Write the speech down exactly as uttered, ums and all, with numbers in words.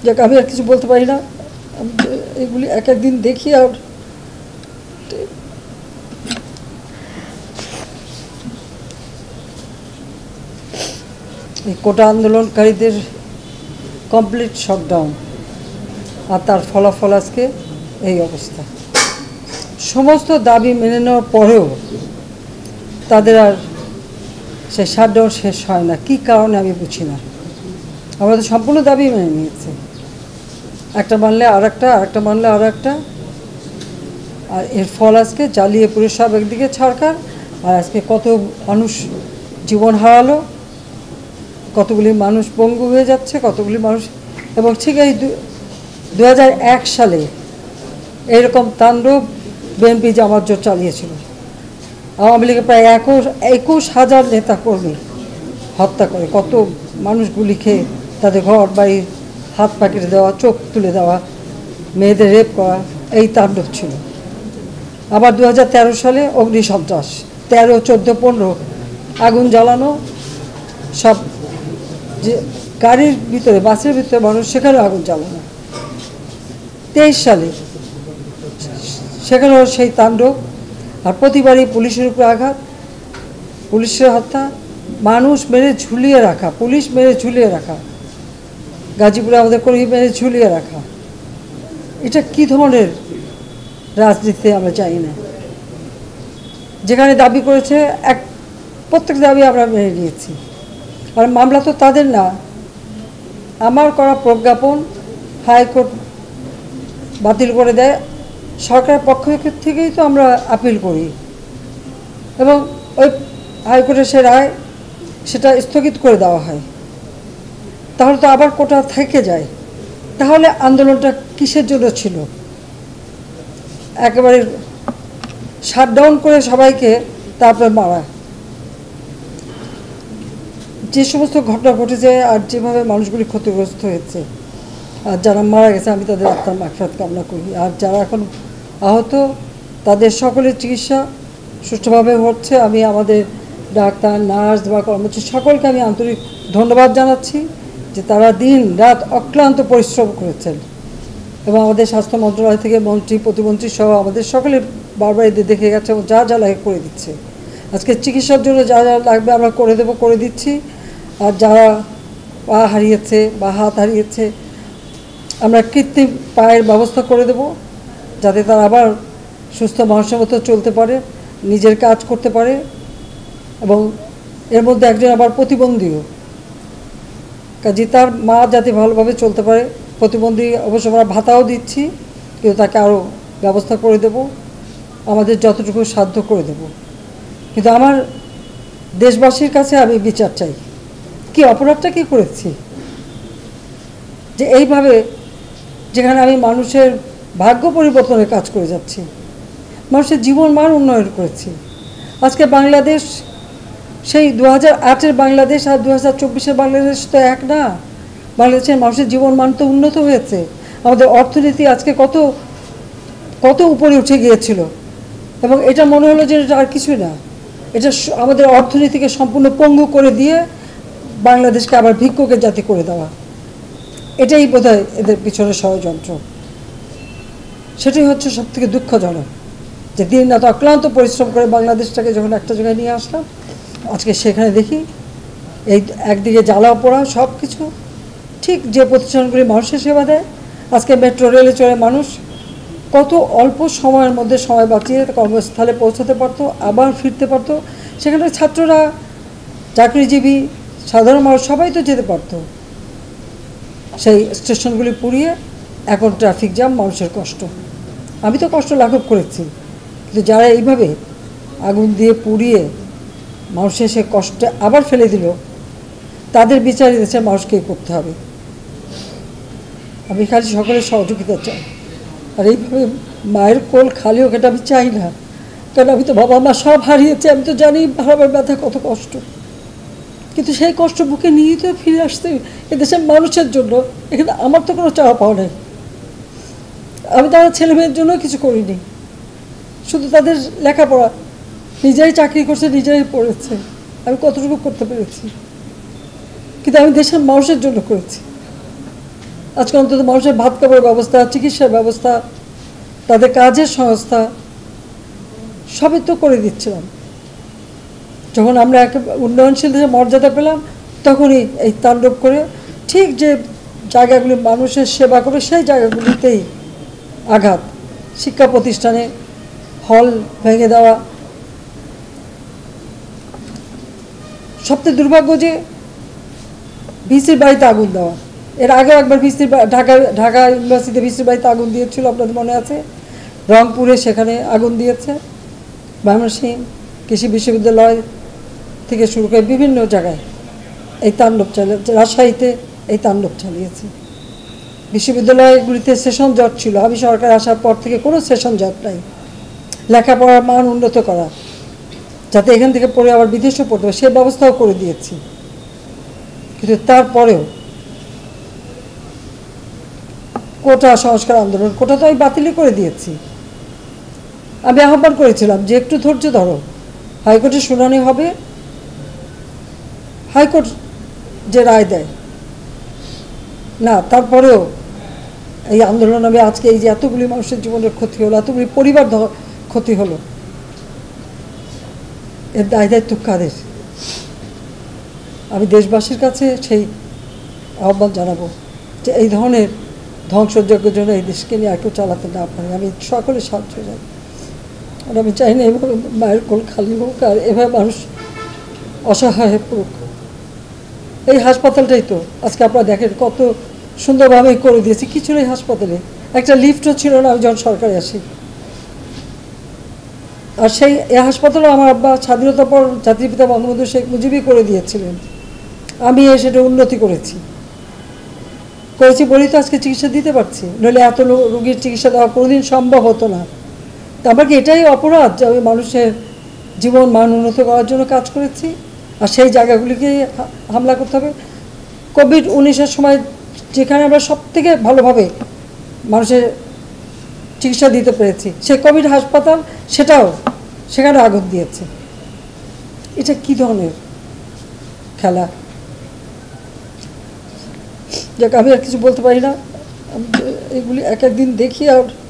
যাক আমি আর কিছু বলতে পারি না, আমি এগুলি এক একদিন দেখি। আর এই কোটা আন্দোলনকারীদের কমপ্লিট শটডাউন আর তার ফলাফল আজকে এই অবস্থা। সমস্ত দাবি মেনে নেওয়ার পরেও তাদের আর সে শাটডাউন শেষ হয় না। কী কারণে আমি বুঝি না। আমাদের সম্পূর্ণ দাবি মেনে নিয়েছে, একটা মানলে আর একটা, আর একটা মানলে আর একটা। আর এর ফল আজকে জ্বালিয়ে পুরে সব একদিকে সরকার, আর আজকে কত মানুষ জীবন হারালো, কতগুলি মানুষ পঙ্গু হয়ে যাচ্ছে, কতগুলি মানুষ। এবং ঠিক এই দু হাজার এক সালে এইরকম তাণ্ডব বিএনপি জামাত জোট চালিয়েছিল। আওয়ামী লীগের প্রায় একুশ একুশ হাজার নেতা কর্মী হত্যা করে, কত মানুষ গুলি খেয়ে তাদের ঘর বাড়ি হাত পা কেটে দেওয়া, চোখ তুলে দেওয়া, মেয়েদের রেপ করা, এই তাণ্ডব ছিল। আবার দু হাজার তেরো সালে অগ্নি সন্ত্রাস, তেরো চোদ্দো পনেরো আগুন জ্বালানো, সব যে গাড়ির ভিতরে বাসের ভিতরে মানুষ, সেখানেও আগুন জ্বালানো। তেইশ সালে সেখানেও সেই তাণ্ডব। আর প্রতিবারই পুলিশের উপরে আঘাত, পুলিশের হত্যা, মানুষ মেরে ঝুলিয়ে রাখা, পুলিশ মেরে ঝুলিয়ে রাখা, গাজীপুরে আমাদের কর্মী মেরে ঝুলিয়ে রাখা। এটা কি ধরনের রাজনীতি আমরা চাই না। যেখানে দাবি করেছে এক প্রত্যেক দাবি আমরা মেনে নিয়েছি। আর মামলা তো তাদের না, আমার করা প্রজ্ঞাপন হাইকোর্ট বাতিল করে দেয়, সরকারের পক্ষ থেকেই তো আমরা আপিল করি এবং ওই হাইকোর্টের সে রায় সেটা স্থগিত করে দেওয়া হয়। তাহলে তো আবার কোটা থেকে যায়। তাহলে আন্দোলনটা কিসের জন্য ছিল? একেবারে শাটডাউন করে সবাইকে তারপরে মারা। যে সমস্ত ঘটনা ঘটেছে আর যেভাবে মানুষগুলি ক্ষতিগ্রস্ত হয়েছে আর যারা মারা গেছে, আমি তাদের আত্মার মাগফিরাত কামনা করি। আর যারা এখন আহত তাদের সকলের চিকিৎসা সুষ্ঠুভাবে হচ্ছে। আমি আমাদের ডাক্তার, নার্স বা কর্মচারী সকলকে আমি আন্তরিক ধন্যবাদ জানাচ্ছি যে তারা দিন রাত অক্লান্ত পরিশ্রম করেছেন। এবং আমাদের স্বাস্থ্য মন্ত্রণালয় থেকে মন্ত্রী, প্রতিমন্ত্রী সহ আমাদের সকলে বারবার এদের দেখে গেছে এবং যা যা লাগে করে দিচ্ছে। আজকে চিকিৎসার জন্য যা যা লাগবে আমরা করে দেবো, করে দিচ্ছি। আর যারা পা হারিয়েছে বা হাত হারিয়েছে, আমরা কৃত্রিম পায়ের ব্যবস্থা করে দেব যাতে তারা আবার সুস্থ মানুষের মতো চলতে পারে, নিজের কাজ করতে পারে। এবং এর মধ্যে একজন আবার প্রতিবন্ধীও, কাজে তার মা যাতে ভালোভাবে চলতে পারে। প্রতিবন্ধী অবশ্য আমরা ভাতাও দিচ্ছি, কিন্তু তাকে আরও ব্যবস্থা করে দেব, আমাদের যতটুকু সাধ্য করে দেব। কিন্তু আমার দেশবাসীর কাছে আমি বিচার চাই, কি অপরাধটা কী করেছি যে এইভাবে, যেখানে আমি মানুষের ভাগ্য পরিবর্তনের কাজ করে যাচ্ছি, মানুষের জীবন মান উন্নয়ন করেছি। আজকে বাংলাদেশ সেই দু হাজার আটের বাংলাদেশ আর দু হাজার চব্বিশের বাংলাদেশ তো এক না। বাংলাদেশের মানুষের জীবন মান তো উন্নত হয়েছে। আমাদের অর্থনীতি আজকে কত কত উপরে উঠে গিয়েছিল এবং এটা মনে হলো যে এটা আর কিছুই না। এটা আমাদের অর্থনীতিকে সম্পূর্ণ পঙ্গু করে দিয়ে বাংলাদেশকে আবার ভিক্ষুকের জাতি করে দেওয়া, এটাই বোধহয় এদের পিছনে ষড়যন্ত্র। সেটাই হচ্ছে সবথেকে দুঃখজনক যে দিন রাত অক্লান্ত পরিশ্রম করে বাংলাদেশটাকে যখন একটা জায়গায় নিয়ে আসলাম, আজকে সেখানে দেখি এই একদিকে জ্বালা পোড়া সব কিছু। ঠিক যে প্রতিষ্ঠানগুলি মানুষের সেবা দেয়, আজকে মেট্রো রেলে চড়ে মানুষ কত অল্প সময়ের মধ্যে সময় বাঁচিয়ে কর্মস্থলে পৌঁছাতে পারতো, আবার ফিরতে পারতো। সেখানে ছাত্ররা, চাকরিজীবী, সাধারণ মানুষ সবাই তো যেতে পারতো। সেই স্টেশনগুলি পুড়িয়ে এখন ট্রাফিক জ্যাম, মানুষের কষ্ট। আমি তো কষ্ট লাঘব করেছি, কিন্তু যারা এইভাবে আগুন দিয়ে পুড়িয়ে মানুষের সে কষ্টে আবার ফেলে দিল, তাদের বিচার দেশের মানুষকেই করতে হবে। আমি খালি সকলের সহযোগিতা চাই। আর এইভাবে মায়ের কোল খালি হোক এটা আমি চাই না, কারণ আমি তো বাবা মা সব হারিয়েছি। আমি তো জানি হারাবার ব্যথা কত কষ্ট, কিন্তু সেই কষ্ট বুকে নিয়ে তো ফিরে আসতে এদেশের মানুষের জন্য। এখানে আমার তো কোনো চাওয়া পাওয়া নেই। আমি তাদের ছেলে মেয়ের জন্য কিছু করিনি, শুধু তাদের লেখাপড়া, নিজেরাই চাকরি করছে, নিজেরাই পড়েছে, আমি কতটুকু করতে পেরেছি, কিন্তু আমি দেশের মানুষের জন্য করেছি। আজকে অন্তত মানুষের ভাত খাবারের ব্যবস্থা, চিকিৎসার ব্যবস্থা, তাদের কাজের সংস্থা সবই তো করে দিচ্ছিলাম। যখন আমরা এক উন্নয়নশীল দেশে মর্যাদা পেলাম, তখনই এই তাণ্ডব করে ঠিক যে জায়গাগুলি মানুষের সেবা করে সেই জায়গাগুলিতেই আঘাত। শিক্ষা প্রতিষ্ঠানে হল ভেঙে দেওয়া। সবচেয়ে দুর্ভাগ্য যে ভিসির বাড়িতে আগুন দেওয়া। এর আগেও একবার ভিসির ঢাকা ঢাকা ইউনিভার্সিটিতে ভিসির বাড়িতে আগুন দিয়েছিল, আপনাদের মনে আছে। রংপুরে সেখানে আগুন দিয়েছে, ময়মনসিংহ কৃষি বিশ্ববিদ্যালয় থেকে শুরু করে বিভিন্ন জায়গায় এই তাণ্ডব চালিয়েছে। রাজশাহীতে এই তাণ্ডব চালিয়েছে। বিশ্ববিদ্যালয়গুলিতে সেশন জট ছিল, আমি সরকার আসার পর থেকে কোনো সেশন জট নাই। লেখাপড়ার মান উন্নত করা, যাতে এখান থেকে পড়ে আবার বিদেশে পড়তে হবে, সে ব্যবস্থাও করে দিয়েছি। কিন্তু তারপরেও কোটা সংস্কার আন্দোলন, কোটা তো আমি বাতিলই করে দিয়েছি। আমি আহ্বান করেছিলাম যে একটু ধৈর্য ধরো, হাইকোর্টে শুনানি হবে, হাইকোর্ট যে রায় দেয় না। তারপরেও এই আন্দোলন আমি আজকে এই যে এতগুলি মানুষের জীবনের ক্ষতি হলো, এতগুলি পরিবার ক্ষতি হলো, এর দায় দায়িত্ব কাদের? আমি দেশবাসীর কাছে সেই আহ্বান জানাবো যে এই ধরনের ধ্বংসযজ্ঞের জন্য এই দেশকে নিয়ে একটু চালাতে না পারে। আমি সকলে সাহায্য চাই, আর আমি চাই না এভাবে মায়ের কোল খালি হোক আর এভাবে মানুষ অসহায় হয়ে পড়ুক। এই হাসপাতালটাই তো আজকে আপনারা দেখেন কত সুন্দরভাবে করে দিয়েছি। কিছু নেই হাসপাতালে, একটা লিফটও ছিল না আমি যখন সরকারে আসি। আর সেই এই হাসপাতালও আমার আব্বা স্বাধীনতার পর জাতির পিতা বঙ্গবন্ধু শেখ মুজিবই করে দিয়েছিলেন। আমি সেটা উন্নতি করেছি করেছি বলেই তো আজকে চিকিৎসা দিতে পারছি, নইলে এত রোগীর চিকিৎসা দেওয়া কোনোদিন সম্ভব হতো না। তা আমার কি এটাই অপরাধ যে আমি মানুষের জীবন মান উন্নত করার জন্য কাজ করেছি, আর সেই জায়গাগুলিকে হামলা করতে হবে? কোভিড উনিশের সময় যেখানে আমরা সব থেকে ভালোভাবে মানুষের চিকিৎসা দিতে পেরেছি, সেই কোভিড হাসপাতাল সেটাও সেখানে আগুন দিয়েছে। এটা কি ধরনের খেলা? যাক, আমি আর কিছু বলতে পারি না। এগুলি এক একদিন দেখি আর